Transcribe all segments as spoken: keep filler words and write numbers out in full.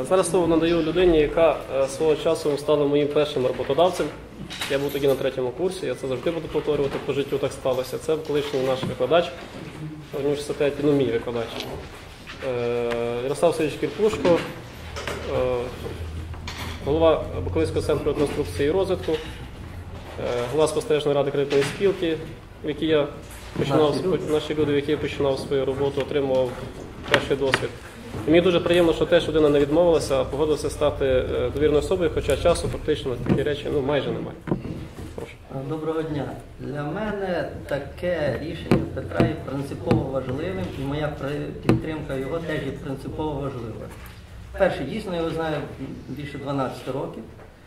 Зараз слово надаю людині, яка свого часу стала моїм першим роботодавцем. Я був тоді на третьому курсі, я це завжди буду повторювати, по життю так сталося. Це колишній наш викладач в університеті, ну мій викладач. Ярослав Сергійович Кірпушко, голова Буковинського центру реконструкції і розвитку, голова спостережної ради кредитної спілки, в якій я починав, наші люди, в якій я починав свою роботу, отримував перший досвід. І мені дуже приємно, що теж людина не відмовилася, а погодилася стати довірною особою, хоча часу фактично такі речі ну, майже немає. Прошу. Доброго дня. Для мене таке рішення Петра є принципово важливим, і моя підтримка його теж є принципово важливою. Перше, дійсно, я його знаю більше дванадцяти років.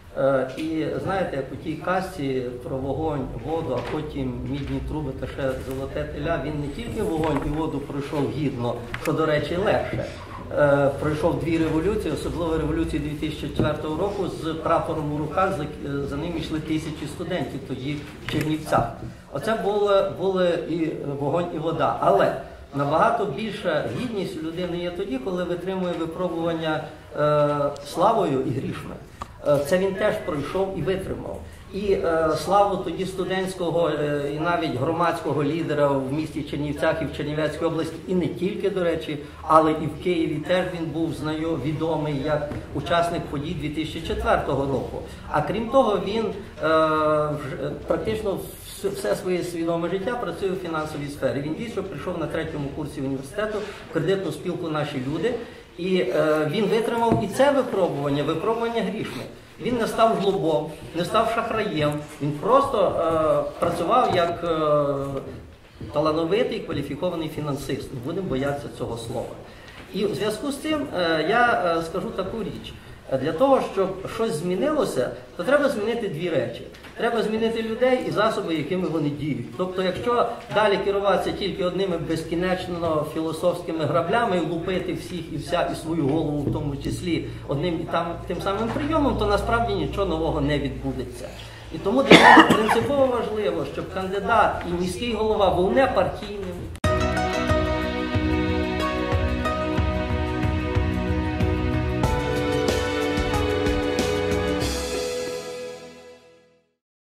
І знаєте, як у тій казці про вогонь, воду, а потім мідні труби та ще золоте теля, він не тільки вогонь і воду пройшов гідно, що, до речі, легше. Пройшов дві революції, особливо революцію дві тисячі четвертого року, з прапором у руках, за, за ним йшли тисячі студентів тоді в Чернівцях. Оце були, були і вогонь, і вода. Але набагато більша гідність людини є тоді, коли витримує випробування е, славою і грішми. Це він теж пройшов і витримав. І е, славу тоді студентського е, і навіть громадського лідера в місті Чернівцях і в Чернівецькій області, і не тільки, до речі, але і в Києві теж він був знайомий, відомий як учасник подій дві тисячі четвертого року. А крім того, він е, практично все своє свідоме життя працює у фінансовій сфері. Він дійсно прийшов на третьому курсі університету в кредитну спілку «Наші люди», і е, він витримав і це випробування, випробування грішне. Він не став жлобом, не став шахраєм, він просто е, працював як е, талановитий, кваліфікований фінансист. Не будемо боятися цього слова. І в зв'язку з цим е, я е, скажу таку річ. Для того, щоб щось змінилося, то треба змінити дві речі. Треба змінити людей і засоби, якими вони діють. Тобто, якщо далі керуватися тільки одними безкінечно філософськими граблями і лупити всіх і вся, і свою голову в тому числі одним і там, тим самим прийомом, то насправді нічого нового не відбудеться. І тому для мене принципово важливо, щоб кандидат і міський голова був не партійним,